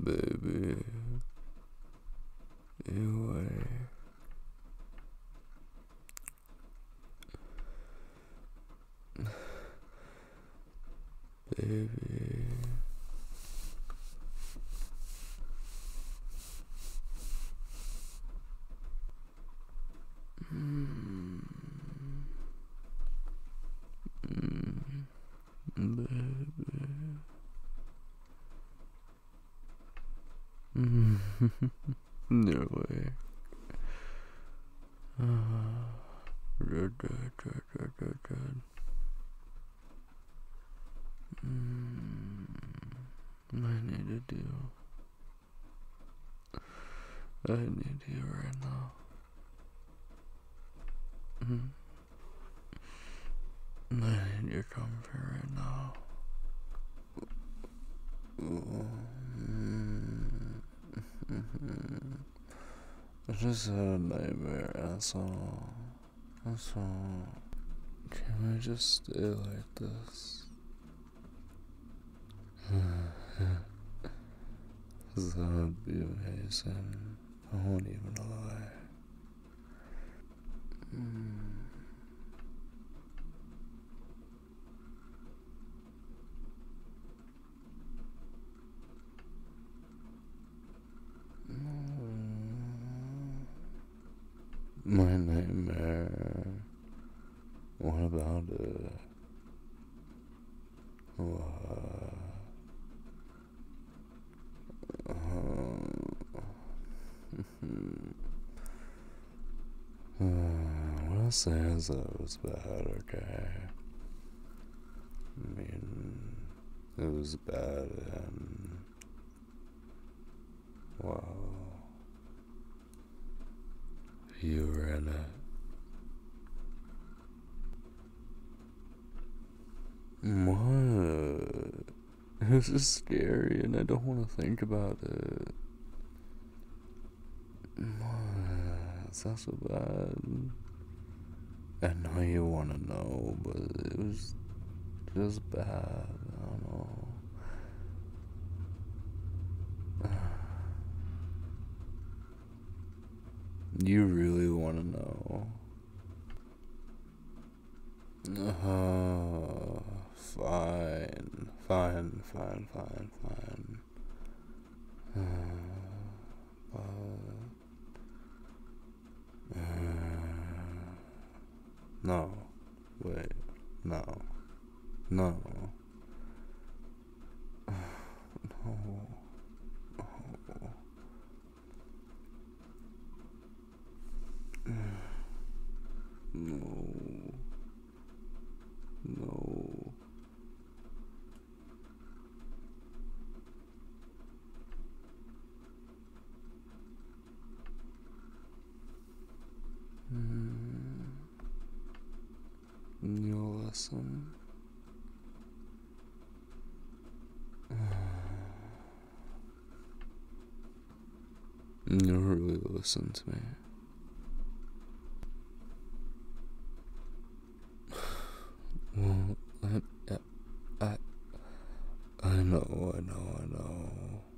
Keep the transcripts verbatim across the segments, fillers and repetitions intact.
baby. Anyway. Baby. Mm. Mm. Baby. Mm. No way. Uh, good, good, good, good, good, good. Mm. I need to do. I need you right now. Mm. I need your comfort right now. Mm. Mm-hmm. I just had a nightmare, that's all. That's all. Can we just stay like this? That would be amazing. I won't even lie. Mm. My nightmare. What about it? What? Uh, what I'm saying is that it was bad, okay? I mean, it was bad and, wow, you were in it. What? It was just scary and I don't want to think about it. What? It's not so bad. I know you want to know, but it was just bad. I don't know. You really want to know? Uh, fine, fine, fine, fine, fine. Uh, but, uh, no, wait, no, no, no, no. No. No. Mm. You'll listen. You'll really listen to me. Well, I, I, I know, I know, I know.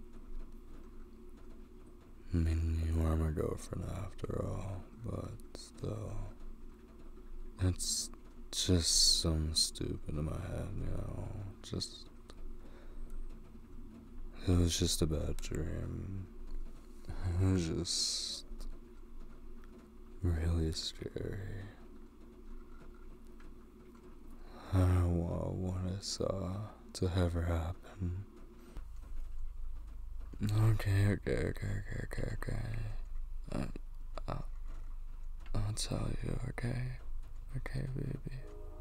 I mean, you are my girlfriend after all, but still, it's just some stupid in my head, you know, just, it was just a bad dream. It was just really scary. I don't want what I saw to ever happen. Okay, okay, okay, okay, okay, okay. I, I'll, I'll tell you, okay? Okay, baby.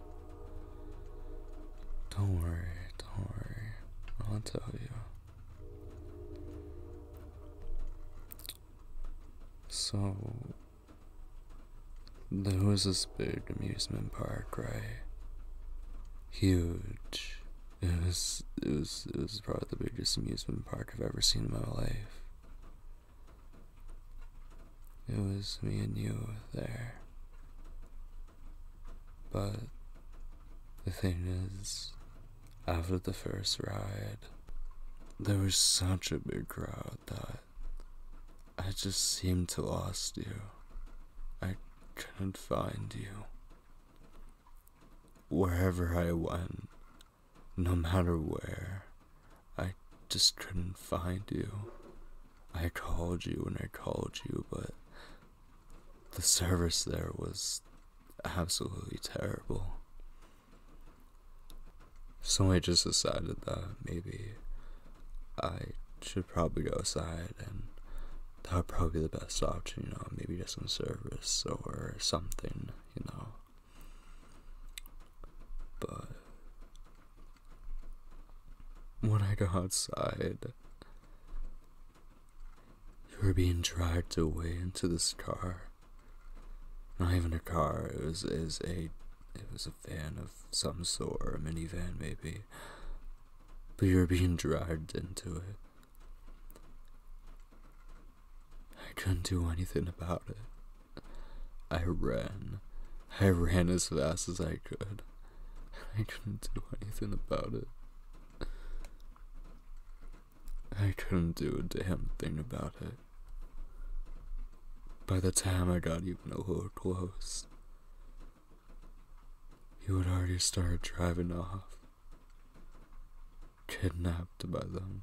Don't worry, don't worry. I'll tell you. So, there was this big amusement park, right? Huge. It was, it was, it was probably the biggest amusement park I've ever seen in my life. It was me and you there. But the thing is, after the first ride, there was such a big crowd that I just seemed to lost you. I couldn't find you. Wherever I went, no matter where, I just couldn't find you. I called you and I called you, but the service there was absolutely terrible. So I just decided that maybe I should probably go outside, and that would probably be the best option, you know, maybe get some service or something, you know. But when I got outside, you were being dragged away into this car. Not even a car, it was, it was a it was a van of some sort, or a minivan maybe. But you were being dragged into it. I couldn't do anything about it. I ran. I ran as fast as I could. I couldn't do anything about it. I couldn't do a damn thing about it. By the time I got even a little close, you had already started driving off, kidnapped by them.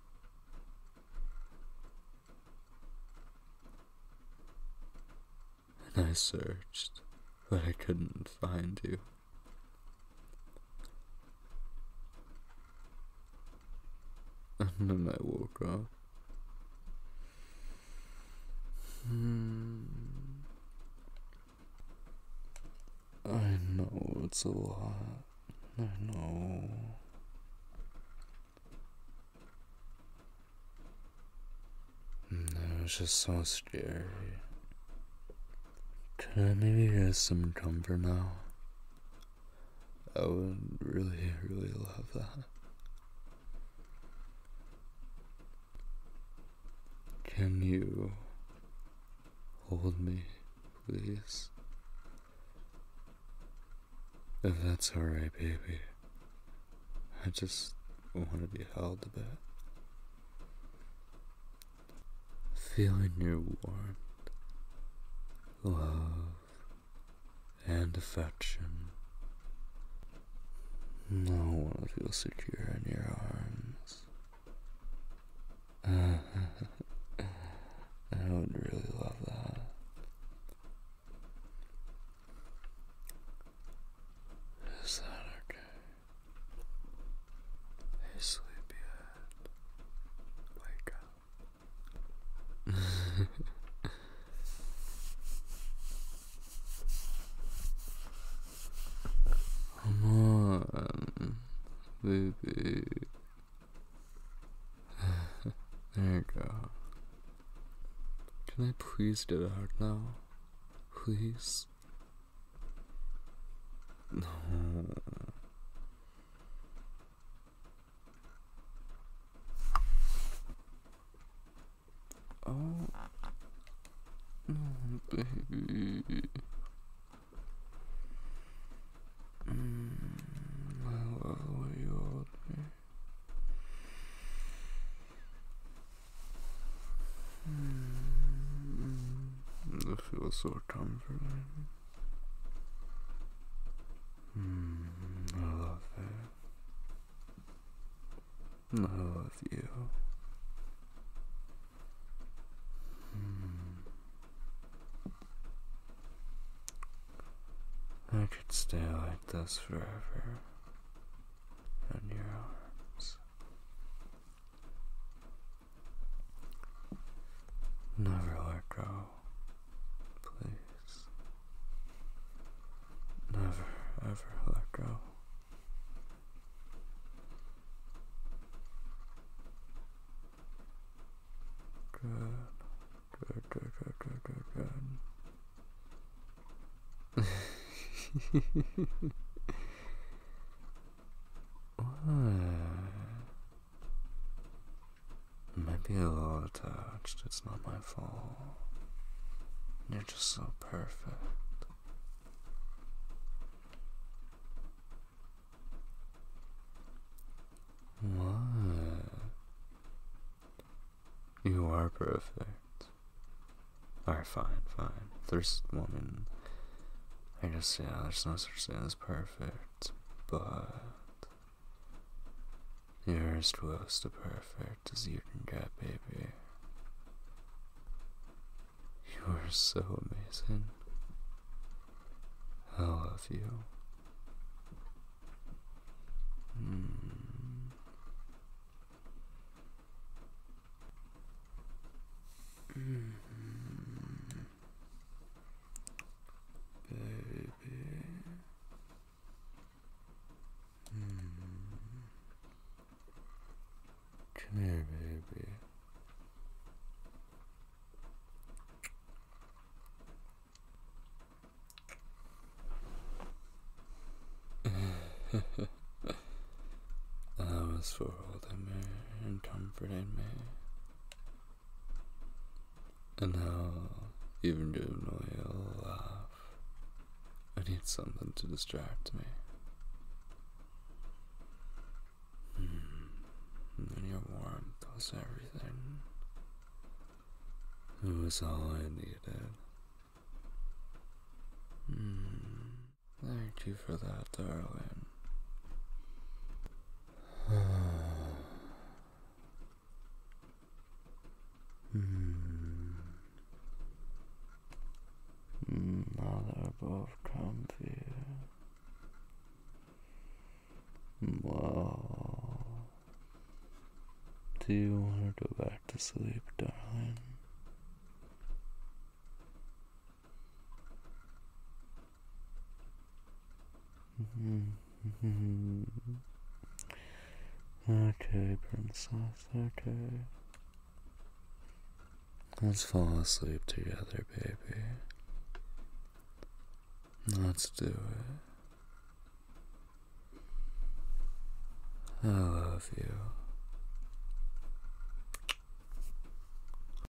And I searched, but I couldn't find you. And then I woke up. Hmm. I know it's a lot. I know. No, it's just so scary. Could I maybe get some comfort now? I would really, really love that. Can you hold me, please? If that's alright, baby. I just want to be held a bit. Feeling your warmth, love, and affection. I want to feel secure in your arms. I would really love that. Is that okay? Hey, sleepyhead. Wake up. Come on, baby. There you go. Can I please get out now? Please? No. Oh. No, baby. Mm, I love the way you hold me. Mm, it feels so comforting. Mm, I love it. I love you. Mm. I could stay like this forever in your arms. Never let go, please. Never, ever let go. Good, good, good, good, good, good, good. What? Might be a little attached, it's not my fault. You're just so perfect. What? You are perfect. Alright, fine, fine. There's one in. I guess, yeah, there's no such thing as perfect, but you're as close to perfect as you can get, baby. You are so amazing. I love you. Mm. Mm. Baby. Mm. Come here, baby. That was for holding me and comforting me. And now, even though you'll laugh, I need something to distract me. Mm. And your warmth was everything. It was all I needed. Mm. Thank you for that, darling. mm. Now they're both comfy. Well, do you want to go back to sleep, darling? Okay, princess, okay. Let's fall asleep together, baby. Let's do it. I love you.